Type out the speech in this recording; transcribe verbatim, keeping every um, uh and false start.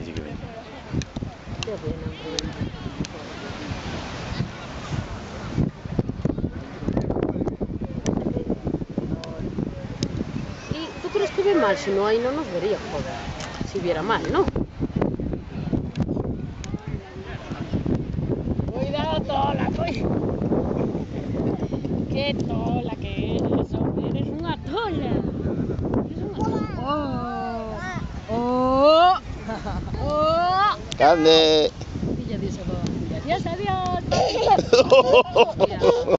dice que viene. Qué bueno, ¿y tú crees que ve mal? Si no, ahí no nos vería, joder. Si viera mal, ¿no? Cuidado, tola, cuidado. Qué tola que eres, hombre. Eres una tola. Eres una tola. Oh, oh, oh. ¡Carne! Y ya dice, adiós, adiós.